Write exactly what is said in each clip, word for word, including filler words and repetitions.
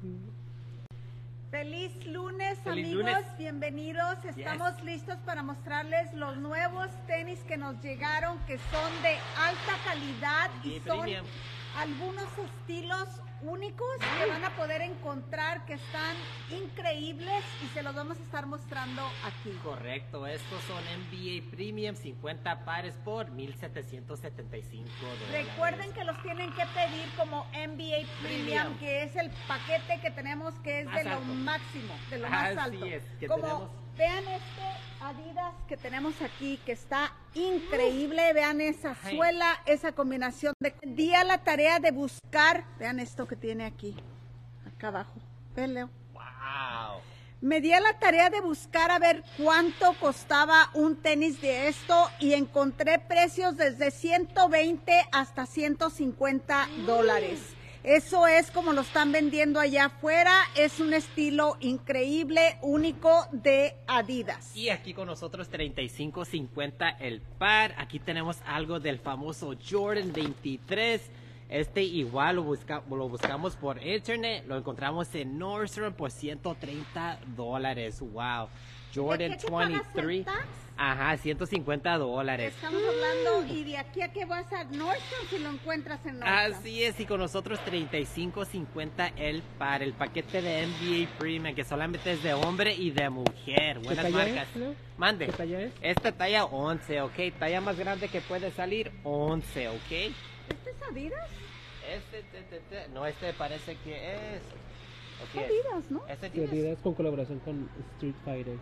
Feliz lunes, Feliz amigos, lunes. bienvenidos. Estamos Yes. listos para mostrarles los nuevos tenis que nos llegaron, que son de alta calidad y Y son premium. algunos estilos únicos que van a poder encontrar, que están increíbles y se los vamos a estar mostrando aquí. Correcto, estos son N B A Premium, cincuenta pares por mil setecientos setenta y cinco dólares. Recuerden que los tienen que pedir como N B A Premium, Premium. que es el paquete que tenemos, que es Más de lo alto. máximo, de lo más Así alto. es, que como tenemos- vean este Adidas que tenemos aquí, que está increíble. Vean esa Ay. suela, esa combinación de... Di a la tarea de buscar, vean esto que tiene aquí, acá abajo. Ven, Leo. Wow. Me di a la tarea de buscar a ver cuánto costaba un tenis de esto y encontré precios desde ciento veinte hasta ciento cincuenta dólares. Eso es como lo están vendiendo allá afuera. Es un estilo increíble, único de Adidas. Y aquí con nosotros treinta y cinco cincuenta el par. Aquí tenemos algo del famoso Jordan veintitrés. Este igual lo, busca, lo buscamos por internet. Lo encontramos en Nordstrom por ciento treinta dólares. Wow. Jordan ¿De qué que pagas el veintitrés. tax? Ajá, ciento cincuenta dólares. Estamos hablando, y de aquí a que vas a Nordstrom si lo encuentras en Nordstrom. Así es, y con nosotros treinta y cinco cincuenta el par, el paquete de N B A Premium, que solamente es de hombre y de mujer. Buenas talla marcas. es, Leo? Mande. ¿Qué talla es? Esta talla once, ok. Talla más grande que puede salir, once, ok. ¿Este es Adidas? Este, te, te, te, no, este parece que es. ok, es- Adidas, ¿no? Este Sí, Adidas. Adidas con colaboración con Street Fighter.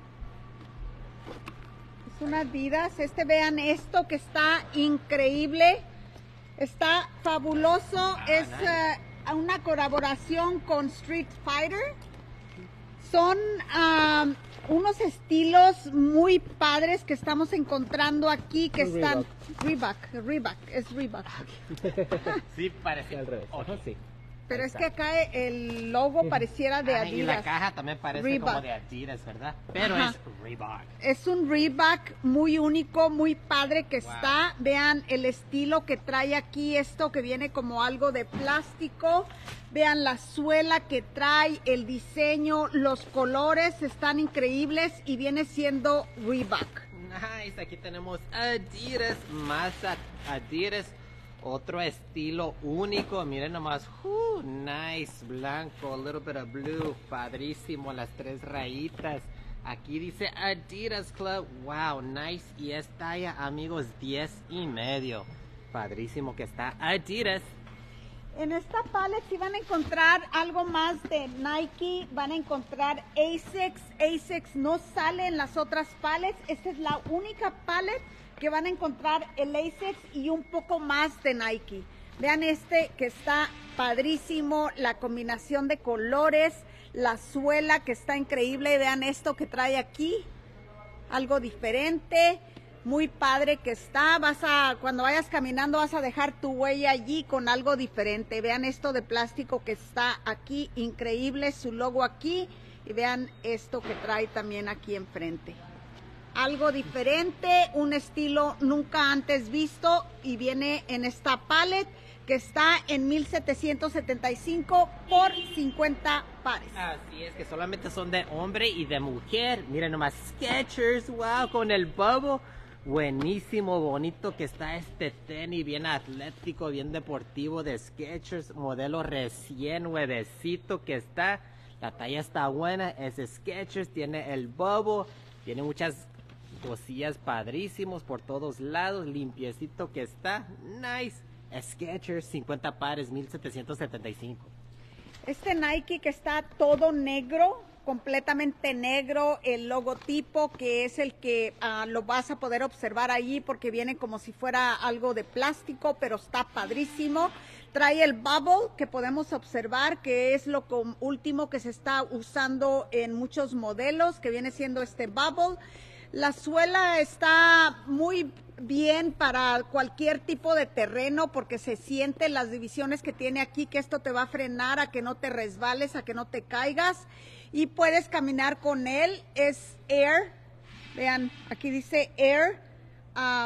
Es una Adidas. Este, vean esto que está increíble. Está fabuloso. es nice. eh, una colaboración con Street Fighter. Son ah, unos estilos muy padres que estamos encontrando aquí, que Un están... Reebok, Reebok, es Reebok. Sí, parece. Al revés. Ok. Ajá, sí. Pero es que acá el logo pareciera de Ah, y la Adidas. caja también parece Reebok. como de Adidas, ¿verdad? Pero Ajá. es Reebok. Es un Reebok muy único, muy padre que Wow. está. Vean el estilo que trae aquí, esto que viene como algo de plástico. Vean la suela que trae, el diseño, los colores están increíbles y viene siendo Reebok. Nice, aquí tenemos Adidas, más a- Adidas, otro estilo único, miren nomás, uh, nice, blanco, a little bit of blue, padrísimo, las tres rayitas, aquí dice Adidas Club, wow, nice, y es talla, amigos, diez y medio, padrísimo que está Adidas. En esta palette si van a encontrar algo más de Nike, van a encontrar Asics. Asics no sale en las otras palettes. Esta es la única palette que van a encontrar el Asics y un poco más de Nike. Vean este que está padrísimo, la combinación de colores, la suela que está increíble. Vean esto que trae aquí, algo diferente. Muy padre que está. Vas a, cuando vayas caminando vas a dejar tu huella allí con algo diferente. Vean esto de plástico que está aquí, increíble, su logo aquí. Y vean esto que trae también aquí enfrente. Algo diferente, un estilo nunca antes visto y viene en esta palette que está en mil setecientos setenta y cinco por cincuenta pares. Así es, que solamente son de hombre y de mujer, miren nomás, Skechers, wow, con el bubble. Buenísimo, bonito que está este tenis, bien atlético, bien deportivo de Skechers, modelo recién nuevecito que está. La talla está buena, es Skechers, tiene el bubble, tiene muchas cosillas padrísimos por todos lados, limpiecito que está, nice. Skechers, cincuenta pares, mil setecientos setenta y cinco. Este Nike que está todo negro, completamente negro, el logotipo que es el que uh, lo vas a poder observar ahí porque viene como si fuera algo de plástico, pero está padrísimo. Trae el bubble que podemos observar, que es lo último que se está usando en muchos modelos, que viene siendo este bubble. La suela está muy bien para cualquier tipo de terreno porque se sienten las divisiones que tiene aquí, que esto te va a frenar a que no te resbales, a que no te caigas y puedes caminar con él. Es Air, vean, aquí dice Air, uh,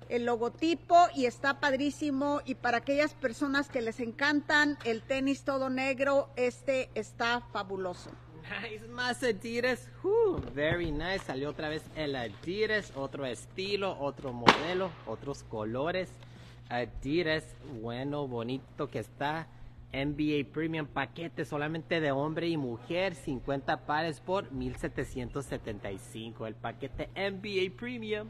el logotipo y está padrísimo. Y para aquellas personas que les encantan el tenis todo negro, este está fabuloso. Nice, más Adidas. Uh, very nice. Salió otra vez el Adidas, otro estilo, otro modelo, otros colores. Adidas, bueno, bonito que está. N B A Premium, paquete solamente de hombre y mujer, cincuenta pares por mil setecientos setenta y cinco. El paquete N B A Premium.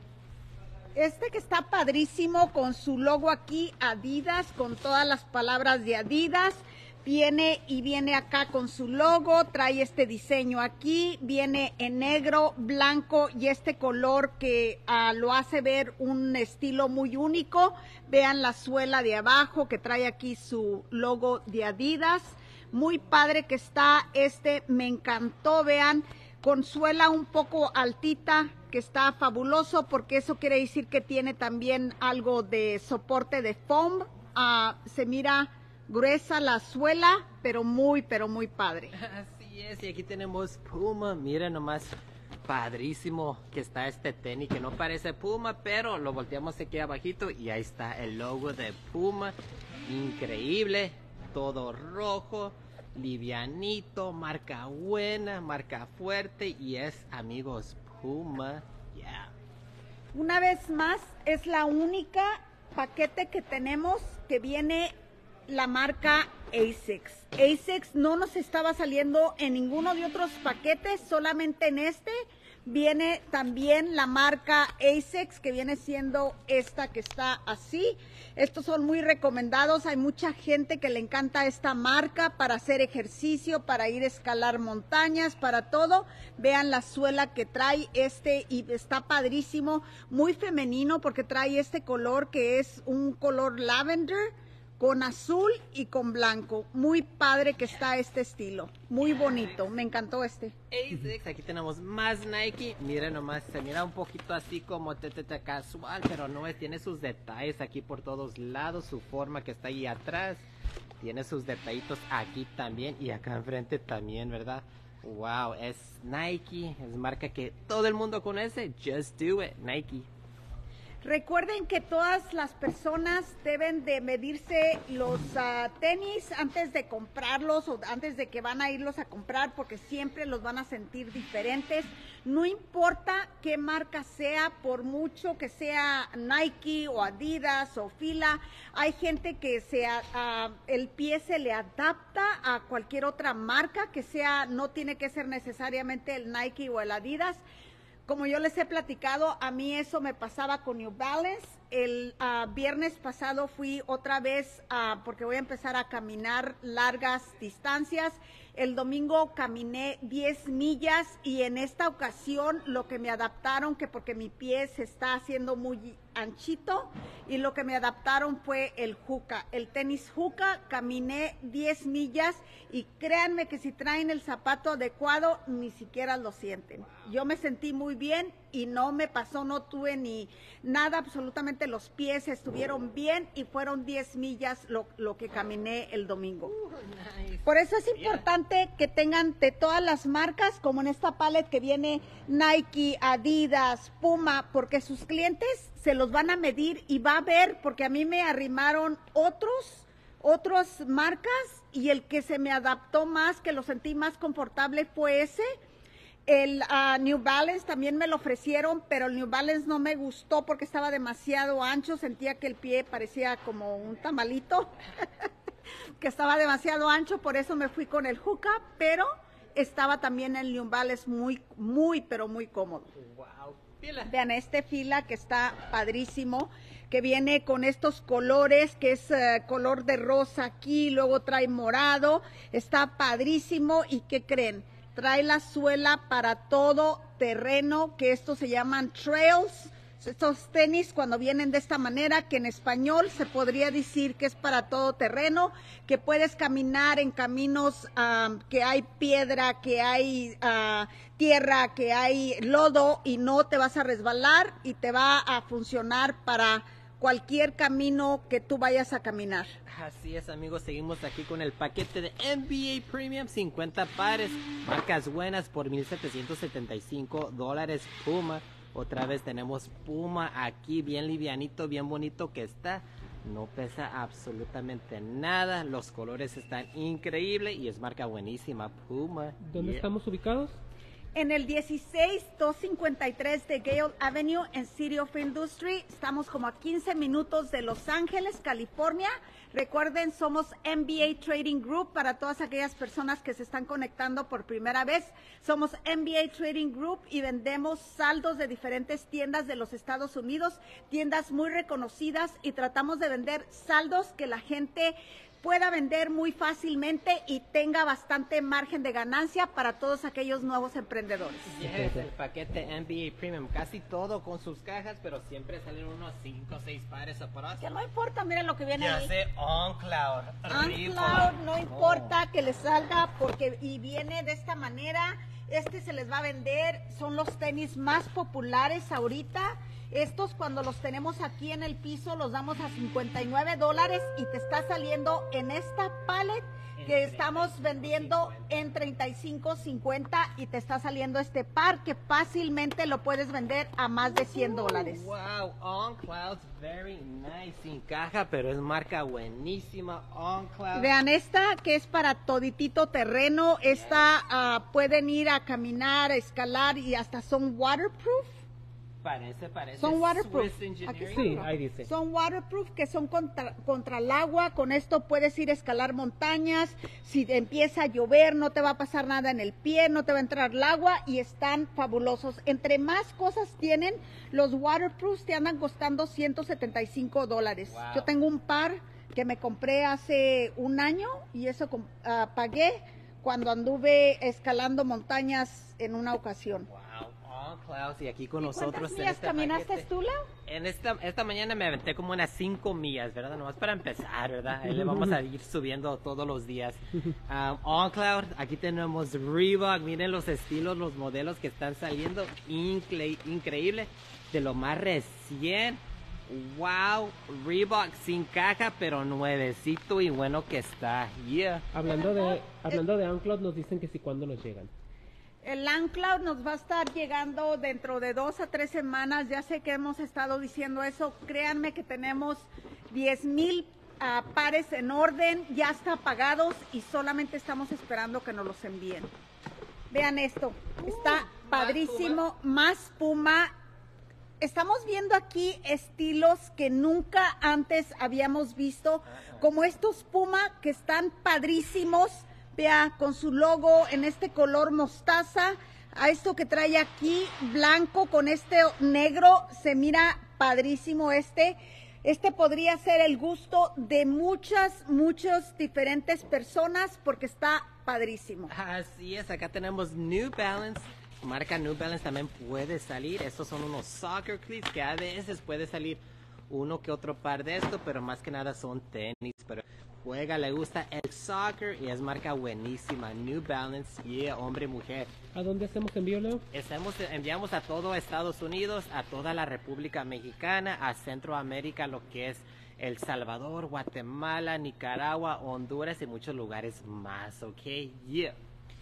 Este que está padrísimo con su logo aquí, Adidas, con todas las palabras de Adidas. Viene y viene acá con su logo, trae este diseño aquí, viene en negro, blanco y este color que uh, lo hace ver un estilo muy único. Vean la suela de abajo que trae aquí su logo de Adidas. Muy padre que está este, me encantó, vean, con suela un poco altita, que está fabuloso porque eso quiere decir que tiene también algo de soporte de foam. Uh, se mira gruesa la suela, pero muy, pero muy padre. Así es, y aquí tenemos Puma. Miren nomás, padrísimo que está este tenis, que no parece Puma, pero lo volteamos aquí abajito y ahí está el logo de Puma. Increíble, todo rojo, livianito, marca buena, marca fuerte y es, amigos, Puma. Yeah. Una vez más, es la única paquete que tenemos que viene la marca Asics. Asics no nos estaba saliendo en ninguno de otros paquetes, solamente en este. Viene también la marca Asics, que viene siendo esta que está así. Estos son muy recomendados. Hay mucha gente que le encanta esta marca para hacer ejercicio, para ir a escalar montañas, para todo. Vean la suela que trae este y está padrísimo. Muy femenino porque trae este color que es un color lavender con azul y con blanco. Muy padre que está este estilo. Muy bonito. Me encantó este. Asics, aquí tenemos más Nike. Miren nomás, se mira un poquito así como teteta casual, pero no es, tiene sus detalles aquí por todos lados, su forma que está ahí atrás. Tiene sus detallitos aquí también y acá enfrente también, ¿verdad? Wow, es Nike, es marca que todo el mundo conoce. Just do it, Nike. Recuerden que todas las personas deben de medirse los uh, tenis antes de comprarlos o antes de que van a irlos a comprar, porque siempre los van a sentir diferentes. No importa qué marca sea, por mucho que sea Nike o Adidas o Fila, hay gente que sea, uh, el pie se le adapta a cualquier otra marca que sea, no tiene que ser necesariamente el Nike o el Adidas. Como yo les he platicado, a mí eso me pasaba con New Balance. El uh, viernes pasado fui otra vez, uh, porque voy a empezar a caminar largas distancias. El domingo caminé diez millas y en esta ocasión lo que me adaptaron, que porque mi pie se está haciendo muy anchito, y lo que me adaptaron fue el Hoka, el tenis Hoka. Caminé diez millas y créanme que si traen el zapato adecuado ni siquiera lo sienten. Yo me sentí muy bien y no me pasó, no tuve ni nada, absolutamente los pies estuvieron bien y fueron diez millas lo, lo que caminé el domingo. Uh, nice. Por eso es importante que tengan de todas las marcas, como en esta palette que viene Nike, Adidas, Puma, porque sus clientes se los van a medir y va a ver, porque a mí me arrimaron otros, otras marcas y el que se me adaptó más, que lo sentí más confortable fue ese. El uh, New Balance también me lo ofrecieron, pero el New Balance no me gustó porque estaba demasiado ancho, sentía que el pie parecía como un tamalito, que estaba demasiado ancho, por eso me fui con el Hoka, pero estaba también el New Balance muy, muy, pero muy cómodo. Wow. Fila. Vean este Fila que está padrísimo, que viene con estos colores, que es uh, color de rosa aquí, luego trae morado, está padrísimo. ¿Y qué creen? Trae la suela para todo terreno, que estos se llaman trails. Estos tenis cuando vienen de esta manera, que en español se podría decir que es para todo terreno, que puedes caminar en caminos um, que hay piedra, que hay uh, tierra, que hay lodo y no te vas a resbalar y te va a funcionar para cualquier camino que tú vayas a caminar. Así es, amigos, seguimos aquí con el paquete de N B A Premium, cincuenta pares, marcas buenas por mil setecientos setenta y cinco dólares. Puma, Otra vez tenemos Puma aquí, bien livianito, bien bonito que está. No pesa absolutamente nada. Los colores están increíbles y es marca buenísima, Puma. ¿Dónde Yeah. estamos ubicados? En el dieciséis doscientos cincuenta y tres de Gale Avenue en City of Industry. Estamos como a quince minutos de Los Ángeles, California. Recuerden, somos M B A Trading Group para todas aquellas personas que se están conectando por primera vez. Somos M B A Trading Group y vendemos saldos de diferentes tiendas de los Estados Unidos, tiendas muy reconocidas, y tratamos de vender saldos que la gente pueda vender muy fácilmente y tenga bastante margen de ganancia para todos aquellos nuevos emprendedores. Yes, el paquete M B A Premium, casi todo con sus cajas, pero siempre salen unos cinco o seis pares atrás. Que no importa, miren lo que viene Ya ahí. sé, On Cloud. OnCloud, no Oh. importa que les salga porque y viene de esta manera. Este se les va a vender, son los tenis más populares ahorita. Estos cuando los tenemos aquí en el piso los damos a cincuenta y nueve dólares y te está saliendo en esta pallet que estamos vendiendo en treinta y cinco cincuenta y te está saliendo este par que fácilmente lo puedes vender a más de cien dólares. Wow, On Cloud's very nice, sin caja, pero es marca buenísima, On Cloud. Vean esta que es para toditito terreno. Esta ah, pueden ir a caminar, a escalar y hasta son waterproof. Parece, parece. Son waterproof. Swiss Engineering. Aquí Sí, ahí dice. Son waterproof que son contra, contra el agua. Con esto puedes ir a escalar montañas. Si te empieza a llover no te va a pasar nada en el pie, no te va a entrar el agua y están fabulosos. Entre más cosas tienen, los waterproofs te andan costando ciento setenta y cinco dólares. Wow. Yo tengo un par que me compré hace un año y eso com- ah, pagué cuando anduve escalando montañas en una ocasión. Wow, On Cloud, y aquí con nosotros ¿Cuántas en millas este caminaste paquete. tú, Leo? En esta, esta mañana me aventé como unas cinco millas, ¿verdad? Nomás para empezar, ¿verdad? Ahí le vamos a ir subiendo todos los días. Um, On Cloud, aquí tenemos Reebok, miren los estilos, los modelos que están saliendo, incre- increíble, de lo más recién. Wow, Reebok sin caja, pero nuevecito y bueno que está. Yeah. Hablando de hablando de OnCloud, nos dicen que sí, ¿cuándo nos llegan? El OnCloud nos va a estar llegando dentro de dos a tres semanas. Ya sé que hemos estado diciendo eso. Créanme que tenemos diez mil uh, pares en orden, ya está pagados y solamente estamos esperando que nos los envíen. Vean esto, está padrísimo, más Puma. Estamos viendo aquí estilos que nunca antes habíamos visto, como estos Puma que están padrísimos. Vea, con su logo en este color mostaza, a esto que trae aquí blanco con este negro, se mira padrísimo este. Este podría ser el gusto de muchas, muchas diferentes personas porque está padrísimo. Así es, acá tenemos New Balance. Marca New Balance también puede salir. Estos son unos soccer cleats que a veces puede salir uno que otro par de esto, pero más que nada son tenis. Pero juega, le gusta el soccer y es marca buenísima. New Balance, yeah, hombre, mujer. ¿A dónde hacemos envío, Leo? Estamos, enviamos a todo Estados Unidos, a toda la República Mexicana, a Centroamérica, lo que es El Salvador, Guatemala, Nicaragua, Honduras y muchos lugares más, ¿ok? Yeah.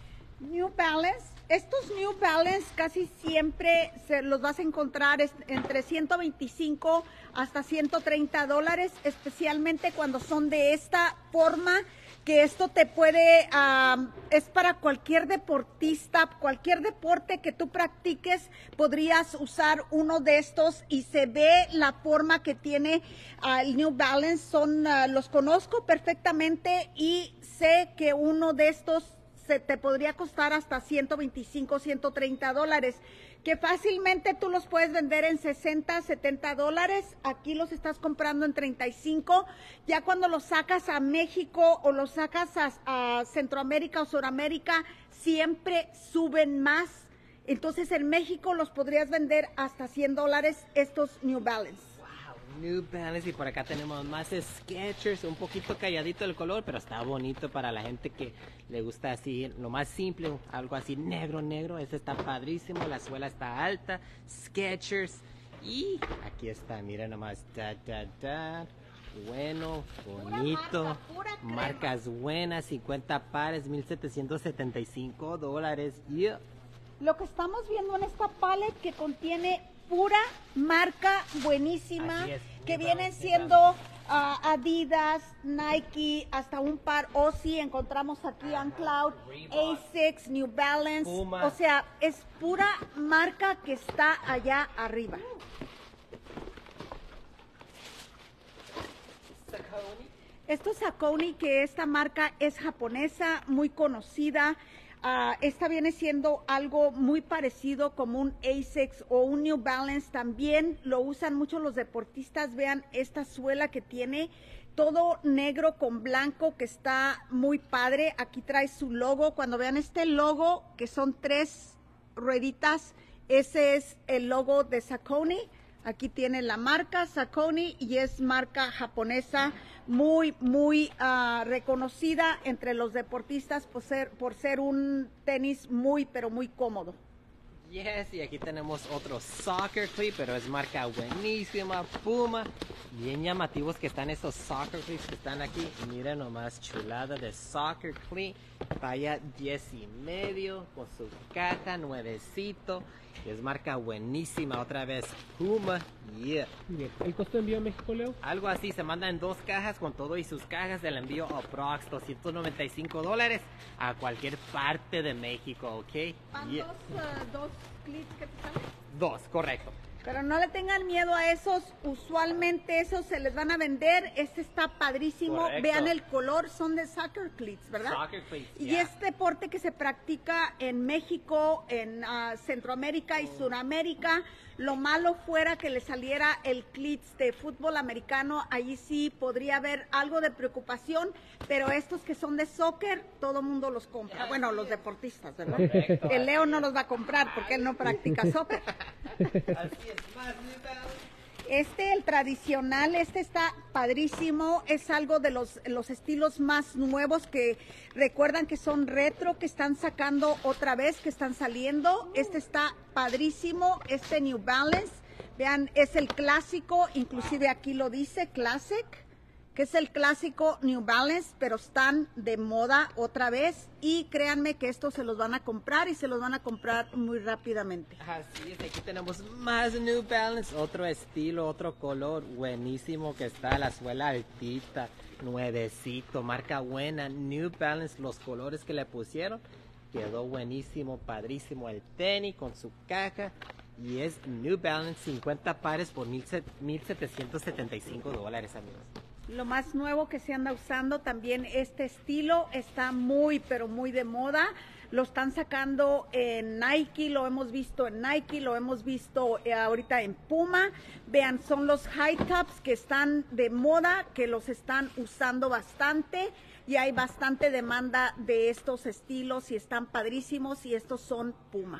New Balance, estos New Balance casi siempre se los vas a encontrar es- entre ciento veinticinco hasta ciento treinta dólares, especialmente cuando son de esta forma, que esto te puede, ah, es para cualquier deportista, cualquier deporte que tú practiques, podrías usar uno de estos y se ve la forma que tiene ah, el New Balance, son, ah, los conozco perfectamente y sé que uno de estos se te podría costar hasta ciento veinticinco, ciento treinta dólares, que fácilmente tú los puedes vender en sesenta, setenta dólares. Aquí los estás comprando en treinta y cinco. Ya cuando los sacas a México o los sacas a, a Centroamérica o Suramérica, siempre suben más. Entonces en México los podrías vender hasta cien dólares estos New Balance. Wow, New Balance, y por acá tenemos más Skechers, un poquito calladito el color, pero está bonito para la gente que le gusta así, lo más simple, algo así negro, negro. Este está padrísimo, la suela está alta, Skechers, y aquí está, miren nomás, da, da, da. Bueno, bonito, marca, pura crema. marcas buenas, cincuenta pares, mil setecientos setenta y cinco dólares, yeah. Lo que estamos viendo en esta pallet que contiene pura marca buenísima, Así es, que New vienen Balance, siendo ah, Adidas, Nike, hasta un par Ozzy, encontramos aquí Uncloud, Reebok, Asics, New Balance, Puma. o sea, es pura marca que está allá arriba. Esto es Saucony, que esta marca es japonesa, muy conocida. Ah, esta viene siendo algo muy parecido como un Asics o un New Balance. También lo usan mucho los deportistas. Vean esta suela que tiene, todo negro con blanco, que está muy padre. Aquí trae su logo. Cuando vean este logo, que son tres rueditas, ese es el logo de Saucony. Aquí tiene la marca Saucony y es marca japonesa muy, muy uh, reconocida entre los deportistas por ser, por ser un tenis muy, pero muy cómodo. Yes, y aquí tenemos otro soccer clip, pero es marca buenísima, Puma. Bien llamativos que están esos soccer clips que están aquí. Miren nomás, chulada de soccer clip. Talla diez y medio, con su caja, nuevecito. Es marca buenísima, otra vez Puma. Yeah. Bien. ¿El costo de envío a México, Leo? Algo así, se manda en dos cajas con todo y sus cajas del envío aprox doscientos noventa y cinco dólares a cualquier parte de México, ¿ok? Van Yeah. dos, uh, dos clips que te salen. Dos, correcto. Pero no le tengan miedo a esos, usualmente esos se les van a vender. Este está padrísimo, Correcto. vean el color, son de soccer cleats, ¿verdad? Soccer cleats, Y yeah. es deporte que se practica en México, en uh, Centroamérica y Sudamérica. Lo malo fuera que le saliera el cleats de fútbol americano, ahí sí podría haber algo de preocupación, pero estos que son de soccer, todo mundo los compra. Bueno, los deportistas, ¿verdad? Correcto. El Leo no los va a comprar porque él no practica soccer. Así es, más New Balance. Este, el tradicional, este está padrísimo, es algo de los, los estilos más nuevos que recuerdan que son retro, que están sacando otra vez, que están saliendo. Este está padrísimo, este New Balance, vean, es el clásico, inclusive aquí lo dice, Classic, que es el clásico New Balance, pero están de moda otra vez y créanme que estos se los van a comprar y se los van a comprar muy rápidamente. Así es, aquí tenemos más New Balance, otro estilo, otro color, buenísimo que está, la suela altita, nuevecito, marca buena, New Balance, los colores que le pusieron, quedó buenísimo, padrísimo el tenis con su caja y es New Balance, cincuenta pares por mil setecientos setenta y cinco dólares, amigos. Lo más nuevo que se anda usando también, este estilo está muy pero muy de moda. Lo están sacando en Nike, lo hemos visto en Nike, lo hemos visto eh, ahorita en Puma. Vean, son los high tops que están de moda, que los están usando bastante y hay bastante demanda de estos estilos y están padrísimos y estos son Puma.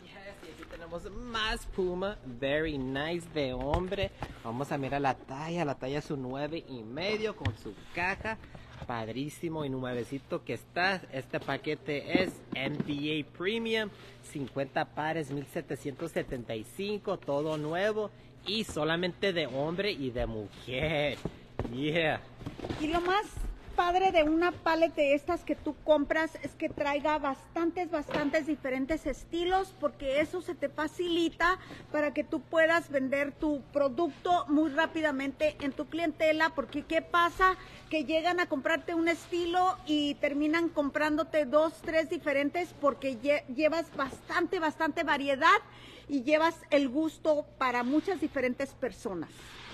Y aquí tenemos más Puma, very nice de hombre. Vamos a mirar la talla, la talla es un nueve y medio con su caja, padrísimo y nuevecito que está. Este paquete es N B A Premium, cincuenta pares, mil setecientos setenta y cinco, todo nuevo y solamente de hombre y de mujer. Yeah. Y lo más padre de una paleta de estas que tú compras es que traiga bastantes, bastantes diferentes estilos, porque eso se te facilita para que tú puedas vender tu producto muy rápidamente en tu clientela, porque ¿qué pasa? Que llegan a comprarte un estilo y terminan comprándote dos, tres diferentes porque lle- llevas bastante, bastante variedad y llevas el gusto para muchas diferentes personas.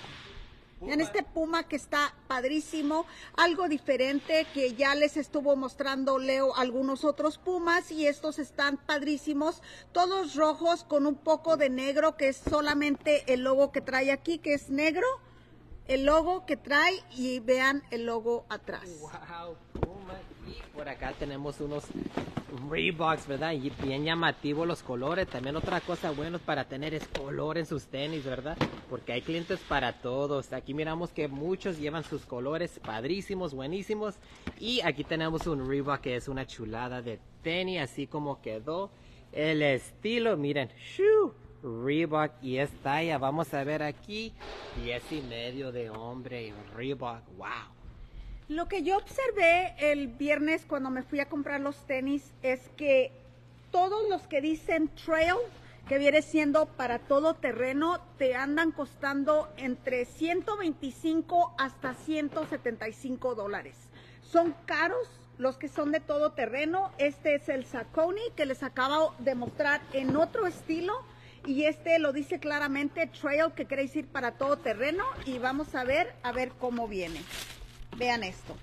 En este Puma que está padrísimo, algo diferente que ya les estuvo mostrando Leo algunos otros Pumas y estos están padrísimos, todos rojos con un poco de negro que es solamente el logo que trae aquí, que es negro, el logo que trae y vean el logo atrás. Wow, Puma. Y por acá tenemos unos Reeboks, ¿verdad? Y bien llamativos los colores. También otra cosa buena para tener es color en sus tenis, ¿verdad? Porque hay clientes para todos. Aquí miramos que muchos llevan sus colores padrísimos, buenísimos. Y aquí tenemos un Reebok que es una chulada de tenis, así como quedó el estilo. Miren, ¡shoo! Reebok y es talla, vamos a ver aquí, diez y medio de hombre, Reebok, wow. Lo que yo observé el viernes cuando me fui a comprar los tenis es que todos los que dicen trail que viene siendo para todo terreno, te andan costando entre ciento veinticinco hasta ciento setenta y cinco dólares. Son caros los que son de todo terreno. Este es el Saucony que les acabo de mostrar en otro estilo. Y este lo dice claramente trail, que quiere decir para todo terreno. Y vamos a ver, a ver cómo viene. Vean esto.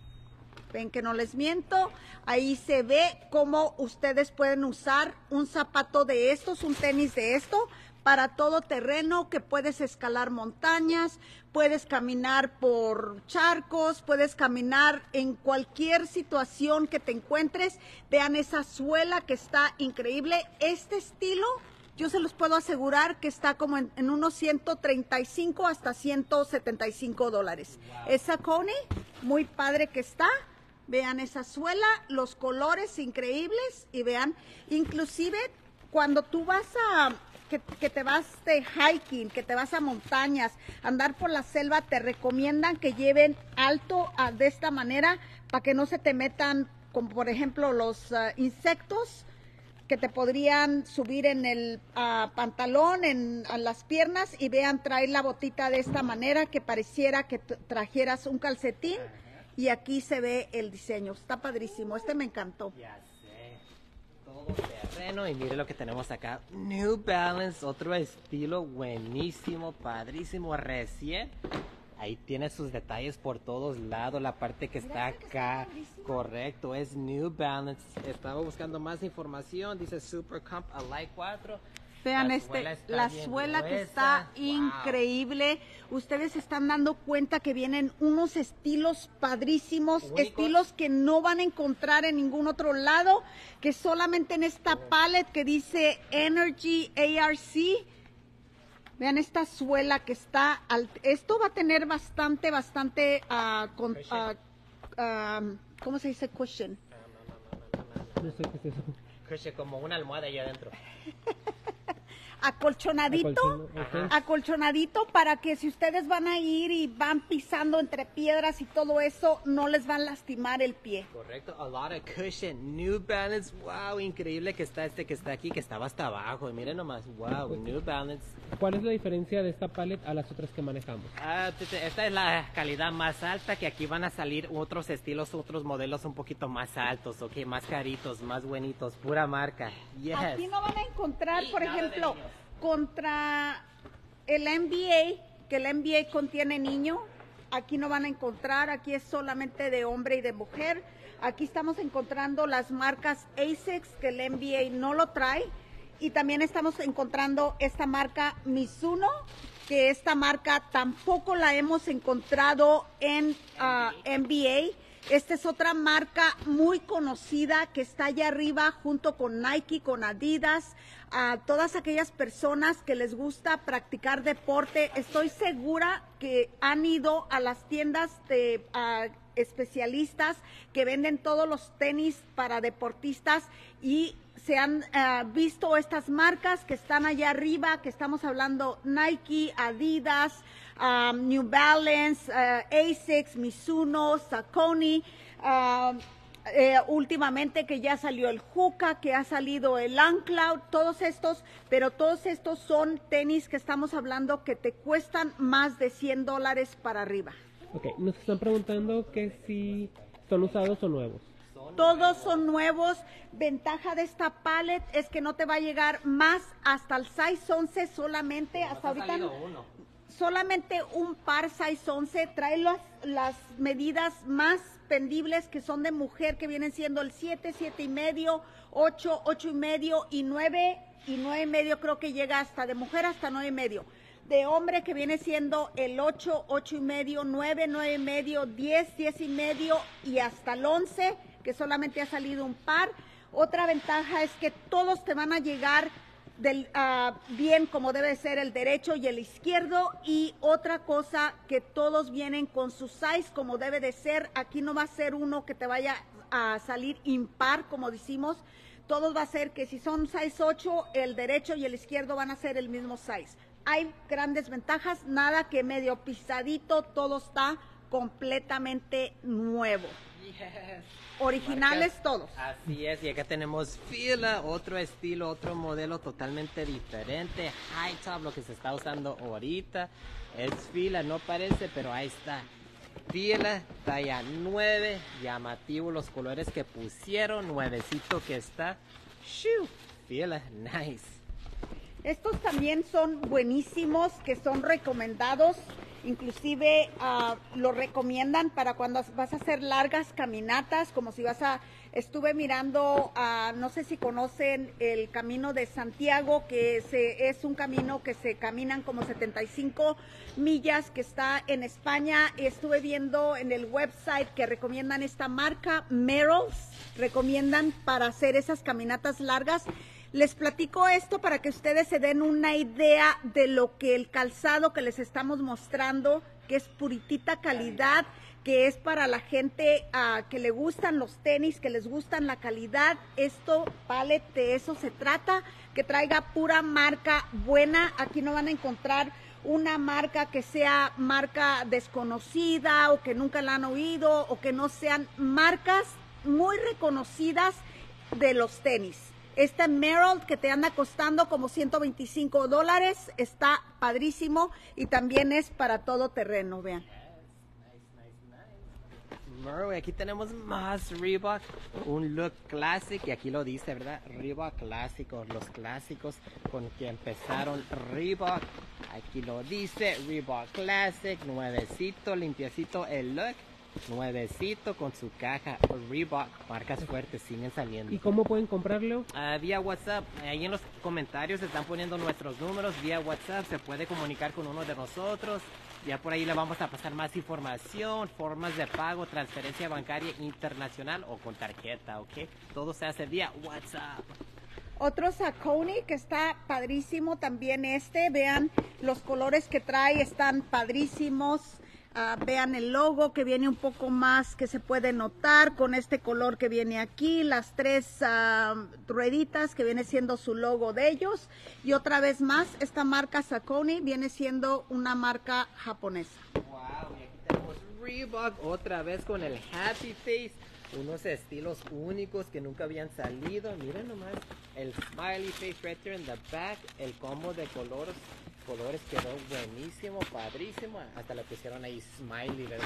Ven que no les miento. Ahí se ve cómo ustedes pueden usar un zapato de estos, un tenis de esto, para todo terreno, que puedes escalar montañas, puedes caminar por charcos, puedes caminar en cualquier situación que te encuentres. Vean esa suela que está increíble. Este estilo, yo se los puedo asegurar que está como en, en unos ciento treinta y cinco hasta ciento setenta y cinco dólares. Wow. Esa Saucony, muy padre que está. Vean esa suela, los colores increíbles, y vean, inclusive cuando tú vas a, que, que te vas de hiking, que te vas a montañas, andar por la selva, te recomiendan que lleven alto a, de esta manera, para que no se te metan, como por ejemplo los uh, insectos, que te podrían subir en el uh, pantalón, en, en las piernas, y vean, traer la botita de esta manera, que pareciera que trajeras un calcetín. Y aquí se ve el diseño, está padrísimo, este me encantó. Ya sé, todo terreno, y mire lo que tenemos acá, New Balance, otro estilo buenísimo, padrísimo, recién. Ahí tiene sus detalles por todos lados, la parte que está acá, correcto, es New Balance. Estaba buscando más información, dice Super Comp Alike cuatro. Vean la este, la suela que está wow. increíble. Ustedes se están dando cuenta que vienen unos estilos padrísimos, ¿únicos? Estilos que no van a encontrar en ningún otro lado, que solamente en esta palette que dice Energy A R C. Vean esta suela que está, al, esto va a tener bastante, bastante, uh, con, uh, uh, ¿cómo se dice cushion? No, no, no, no, no, no. No sé qué es eso. Cushion, como una almohada ahí adentro. Acolchonadito, okay. acolchonadito, para que si ustedes van a ir y van pisando entre piedras y todo eso, no les van a lastimar el pie. Correcto, a lot of cushion, New Balance, wow, increíble que está este que está aquí, que estaba hasta abajo, miren nomás, wow, New Balance. ¿Cuál es la diferencia de esta palette a las otras que manejamos? Ah, esta es la calidad más alta, que aquí van a salir otros estilos, otros modelos un poquito más altos, ok, más caritos, más buenitos, pura marca. Yes. Aquí no van a encontrar, por y ejemplo, contra el N B A, que el N B A contiene niño, aquí no van a encontrar, aquí es solamente de hombre y de mujer. Aquí estamos encontrando las marcas Asics, que el N B A no lo trae, y también estamos encontrando esta marca Mizuno, que esta marca tampoco la hemos encontrado en uh, N B A. Esta es otra marca muy conocida que está allá arriba junto con Nike, con Adidas, a todas aquellas personas que les gusta practicar deporte. Estoy segura que han ido a las tiendas de uh, especialistas que venden todos los tenis para deportistas y se han uh, visto estas marcas que están allá arriba, que estamos hablando Nike, Adidas, Um, New Balance, uh, Asics, Mizuno, Saucony, uh, eh, últimamente que ya salió el Hoka, que ha salido el Uncloud, todos estos, pero todos estos son tenis que estamos hablando que te cuestan más de cien dólares para arriba. Ok, nos están preguntando que si son usados o nuevos. Todos son nuevos. Ventaja de esta palette es que no te va a llegar más hasta el size once solamente, hasta ahorita. Solamente un par size once, trae las, las medidas más pendibles que son de mujer, que vienen siendo el siete, siete y medio, ocho, ocho y medio y nueve, y nueve y medio creo que llega hasta de mujer hasta nueve y medio. De hombre que viene siendo el ocho, ocho y medio, nueve, nueve y medio, diez, diez y medio y hasta el once, que solamente ha salido un par. Otra ventaja es que todos te van a llegar Del, uh, bien como debe ser el derecho y el izquierdo, y otra cosa que todos vienen con su size como debe de ser. Aquí no va a ser uno que te vaya a salir impar, como decimos. Todos va a ser que si son size ocho, el derecho y el izquierdo van a ser el mismo size. Hay grandes ventajas, nada que medio pisadito, todo está completamente nuevo. Yes. Originales Marcas- todos. Así es, y acá tenemos Fila, otro estilo, otro modelo totalmente diferente. High top, lo que se está usando ahorita. Es Fila, no parece, pero ahí está. Fila, talla nueve, llamativo los colores que pusieron, nuevecito que está. Shoo, Fila, nice. Estos también son buenísimos, que son recomendados, inclusive ah, lo recomiendan para cuando vas a hacer largas caminatas, como si vas a, estuve mirando, ah, no sé si conocen el Camino de Santiago, que se, es un camino que se caminan como setenta y cinco millas, que está en España. Estuve viendo en el website que recomiendan esta marca, Merrells, recomiendan para hacer esas caminatas largas. Les platico esto para que ustedes se den una idea de lo que el calzado que les estamos mostrando, que es puritita calidad, que es para la gente uh, que le gustan los tenis, que les gustan la calidad. Esto, pallet, de eso se trata, que traiga pura marca buena. Aquí no van a encontrar una marca que sea marca desconocida o que nunca la han oído o que no sean marcas muy reconocidas de los tenis. Este Merrell que te anda costando como ciento veinticinco dólares, está padrísimo y también es para todo terreno, vean. Merrell, aquí tenemos más Reebok, un look classic, y aquí lo dice, ¿verdad? Reebok clásicos, los clásicos con que empezaron Reebok. Aquí lo dice, Reebok Classic, nuevecito, limpiecito el look. Nuevecito con su caja. Reebok, marcas fuertes siguen saliendo. ¿Y cómo pueden comprarlo? Uh, vía WhatsApp, ahí en los comentarios se están poniendo nuestros números. Vía WhatsApp se puede comunicar con uno de nosotros. Ya por ahí le vamos a pasar más información, formas de pago, transferencia bancaria internacional o con tarjeta, ¿ok? Todo se hace vía WhatsApp. Otro Saucony que está padrísimo también este. Vean los colores que trae, están padrísimos. Uh, vean el logo que viene un poco más, que se puede notar con este color que viene aquí, las tres uh, rueditas que viene siendo su logo de ellos. Y otra vez más, esta marca Saucony viene siendo una marca japonesa. Wow, y aquí tenemos Reebok otra vez con el Happy Face, unos estilos únicos que nunca habían salido. Miren nomás, el Smiley Face right there in the back, el combo de colores. colores quedó buenísimo, padrísimo, hasta le pusieron ahí Smiley, ¿verdad?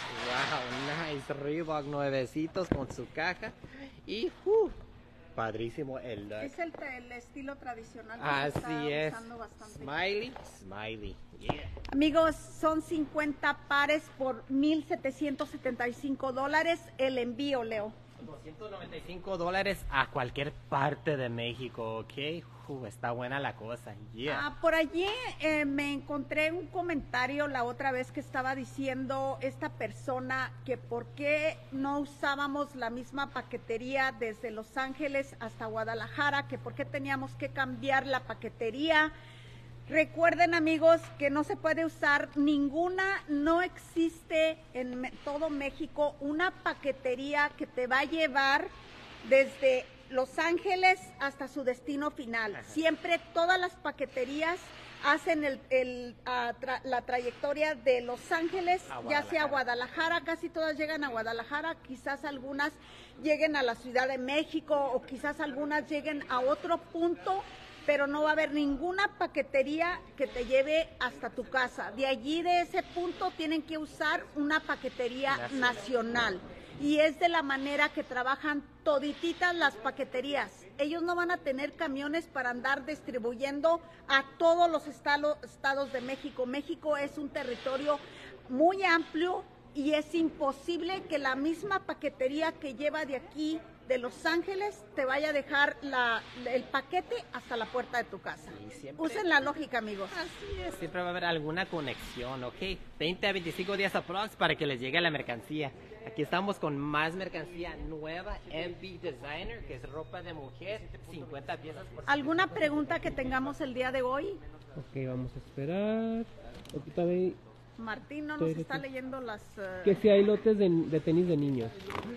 Wow, nice, Reebok nuevecitos con su caja y uh, padrísimo el look. Es el, el estilo tradicional que Así está es, usando bastante. Smiley, Smiley, yeah. Amigos, son cincuenta pares por mil setecientos setenta y cinco dólares el envío, Leo. doscientos noventa y cinco dólares a cualquier parte de México, ¿ok? Uh, está buena la cosa, yeah. Ah, por allí eh, me encontré un comentario la otra vez que estaba diciendo esta persona que por qué no usábamos la misma paquetería desde Los Ángeles hasta Guadalajara, que por qué teníamos que cambiar la paquetería. Recuerden, amigos, que no se puede usar ninguna, no existe en me- todo México una paquetería que te va a llevar desde Los Ángeles hasta su destino final. Ajá. Siempre todas las paqueterías hacen el, el, ah, tra- la trayectoria de Los Ángeles, A ya sea Guadalajara. Guadalajara, casi todas llegan a Guadalajara, quizás algunas lleguen a la Ciudad de México o quizás algunas lleguen a otro punto, pero no va a haber ninguna paquetería que te lleve hasta tu casa. De allí, de ese punto, tienen que usar una paquetería Nacional. nacional. Y es de la manera que trabajan todititas las paqueterías. Ellos no van a tener camiones para andar distribuyendo a todos los estado- estados de México. México es un territorio muy amplio y es imposible que la misma paquetería que lleva de aquí, de Los Ángeles, te vaya a dejar la, el paquete hasta la puerta de tu casa. Sí, siempre. Usen la lógica, amigos. Así es, siempre va a haber alguna conexión, ¿ok? veinte a veinticinco días aprox para que les llegue la mercancía. Aquí estamos con más mercancía nueva, M V Designer, que es ropa de mujer, cincuenta piezas por... ¿Alguna pregunta que tengamos el día de hoy? Ok, vamos a esperar. Aquí también, Martín no nos está leyendo las... eh, que si hay lotes de, de tenis de niños.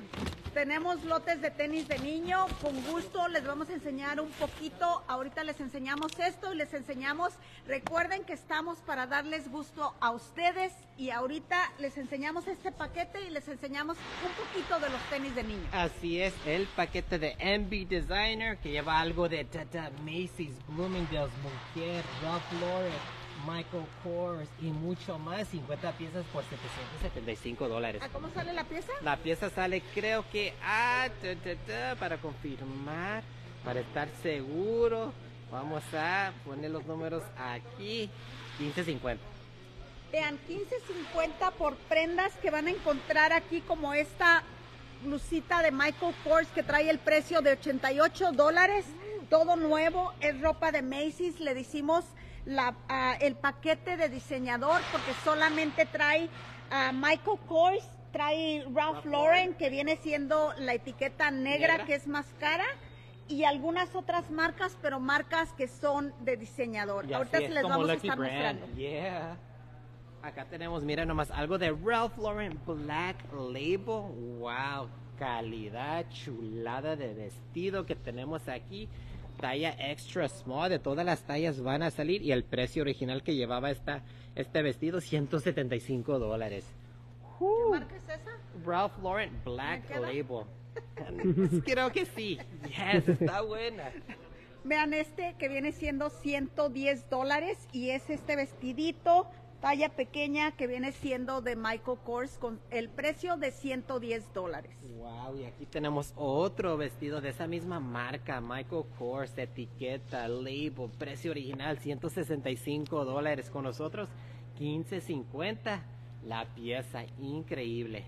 tenemos lotes de tenis de niño. Con gusto les vamos a enseñar un poquito. Ahorita les enseñamos esto y les enseñamos. Recuerden que estamos para darles gusto a ustedes. Y ahorita les enseñamos este paquete y les enseñamos un poquito de los tenis de niño. Así es, el paquete de M B Designer que lleva algo de Tata, Macy's, Bloomingdale's, Mujer, Ralph Lauren, Michael Kors y mucho más. cincuenta piezas por setecientos setenta y cinco dólares. ¿A cómo sale la pieza? La pieza sale, creo que a ta, ta, ta, para confirmar, para estar seguro. Vamos a poner los números aquí. quince cincuenta. Vean, quince cincuenta por prendas que van a encontrar aquí, como esta blusita de Michael Kors que trae el precio de ochenta y ocho dólares. Todo nuevo, es ropa de Macy's. Le decimos la, uh, el paquete de diseñador porque solamente trae uh, Michael Kors, trae Ralph, Ralph Lauren, Lauren, que viene siendo la etiqueta negra, negra, que es más cara, y algunas otras marcas, pero marcas que son de diseñador. Y ahorita les vamos Lucky a estar Brand. mostrando. Yeah. Acá tenemos, mira nomás, algo de Ralph Lauren Black Label. Wow, calidad, chulada de vestido que tenemos aquí. Talla extra small, de todas las tallas van a salir. Y el precio original que llevaba esta, este vestido, ciento setenta y cinco dólares. ¿Qué marca es esa? Ralph Lauren Black Label. Creo que sí. Yes, está buena. Vean este que viene siendo ciento diez dólares y es este vestidito talla pequeña que viene siendo de Michael Kors con el precio de ciento diez dólares. Wow, y aquí tenemos otro vestido de esa misma marca, Michael Kors, etiqueta, label, precio original ciento sesenta y cinco dólares, con nosotros quince cincuenta la pieza, increíble.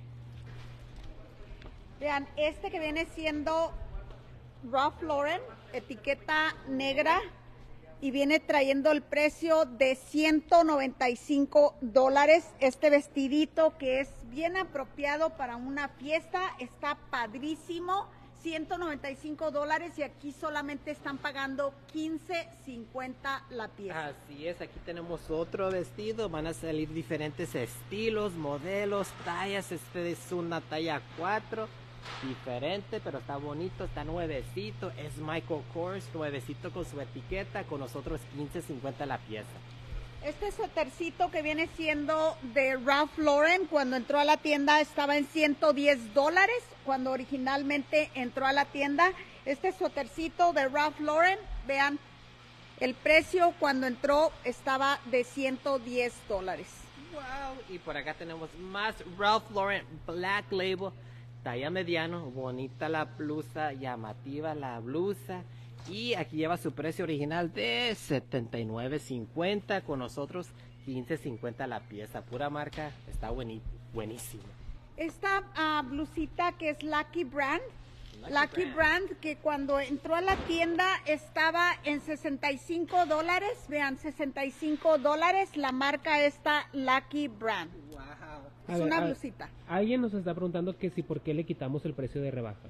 Vean, este que viene siendo Ralph Lauren, etiqueta negra, y viene trayendo el precio de ciento noventa y cinco dólares. Este vestidito que es bien apropiado para una fiesta, está padrísimo, ciento noventa y cinco dólares, y aquí solamente están pagando quince cincuenta la pieza. Así es, aquí tenemos otro vestido, van a salir diferentes estilos, modelos, tallas. Este es una talla cuatro. Diferente, pero está bonito, está nuevecito, es Michael Kors, nuevecito con su etiqueta, con nosotros quince cincuenta la pieza. Este suétercito que viene siendo de Ralph Lauren, cuando entró a la tienda estaba en ciento diez dólares, cuando originalmente entró a la tienda. Este suétercito de Ralph Lauren, vean, el precio cuando entró estaba de ciento diez dólares. Wow, y por acá tenemos más Ralph Lauren Black Label. Talla mediano, bonita la blusa, llamativa la blusa. Y aquí lleva su precio original de setenta y nueve cincuenta, con nosotros quince cincuenta la pieza. Pura marca, está buenísimo. Esta uh, blusita que es Lucky Brand, Lucky, Lucky Brand. Brand, que cuando entró a la tienda estaba en sesenta y cinco dólares. Vean, sesenta y cinco dólares, la marca esta Lucky Brand. Wow. Es ver, una a, blusita. Alguien nos está preguntando que si por qué le quitamos el precio de rebaja.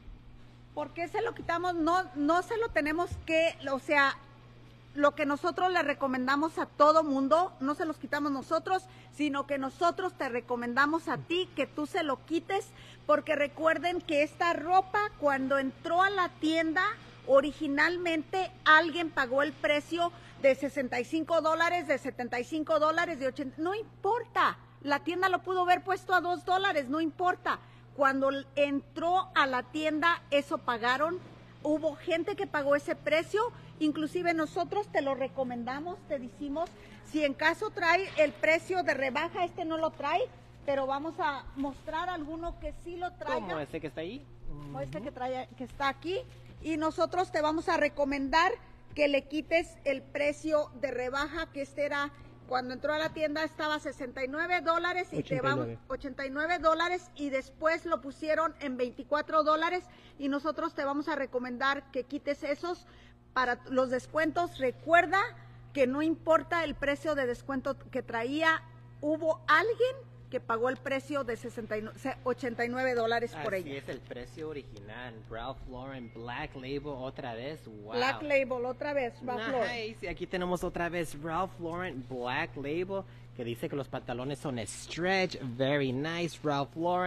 ¿Por qué se lo quitamos? No, no se lo tenemos que, o sea, lo que nosotros le recomendamos a todo mundo, no se los quitamos nosotros, sino que nosotros te recomendamos a ti que tú se lo quites, porque recuerden que esta ropa cuando entró a la tienda, originalmente alguien pagó el precio de sesenta y cinco dólares, de setenta y cinco dólares, de ochenta, no importa. La tienda lo pudo haber puesto a dos dólares, no importa. Cuando entró a la tienda, eso pagaron. Hubo gente que pagó ese precio. Inclusive nosotros te lo recomendamos, te decimos, si en caso trae el precio de rebaja, este no lo trae, pero vamos a mostrar alguno que sí lo traiga. ¿Como este que está ahí? Como uh-huh. este que, trae, que está aquí. Y nosotros te vamos a recomendar que le quites el precio de rebaja, que este era... Cuando entró a la tienda estaba sesenta y nueve dólares y ochenta y nueve. te vamos ochenta y nueve dólares, y después lo pusieron en veinticuatro dólares, y nosotros te vamos a recomendar que quites esos para los descuentos. Recuerda que no importa el precio de descuento que traía, hubo alguien que pagó el precio de sesenta y nueve, ochenta y nueve dólares por ella. Así es el precio original. Ralph Lauren Black Label otra vez. Wow. Black Label otra vez. Ralph nice. Lauren. Y aquí tenemos otra vez Ralph Lauren Black Label, que dice que los pantalones son stretch, very nice. Ralph Lauren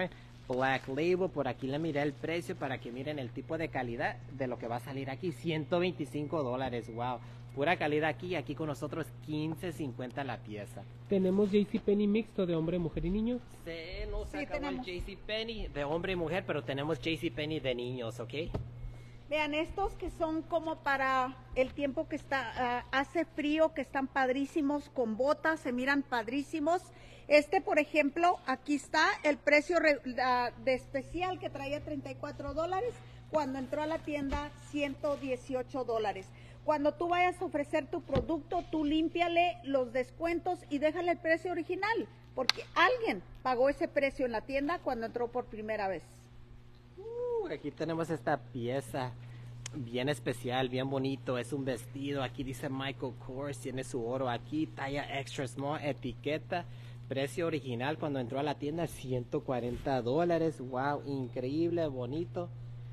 Black Label. Por aquí le miré el precio para que miren el tipo de calidad de lo que va a salir aquí. ciento veinticinco dólares, wow. Pura calidad aquí, aquí con nosotros quince cincuenta la pieza. ¿Tenemos JCPenney mixto de hombre, mujer y niño? Se nos Sí, acabó tenemos. el JCPenney de hombre y mujer, pero tenemos JCPenney de niños, ¿ok? Vean, estos que son como para el tiempo que está, ah, hace frío, que están padrísimos, con botas, se miran padrísimos. Este, por ejemplo, aquí está el precio re- ah, de especial que traía treinta y cuatro dólares, cuando entró a la tienda ciento dieciocho dólares. Cuando tú vayas a ofrecer tu producto, tú límpiale los descuentos y déjale el precio original, porque alguien pagó ese precio en la tienda cuando entró por primera vez. Uh, aquí tenemos esta pieza bien especial, bien bonito. Es un vestido. Aquí dice Michael Kors, tiene su oro aquí, talla extra small, etiqueta. Precio original cuando entró a la tienda, ciento cuarenta dólares. Wow, increíble, bonito.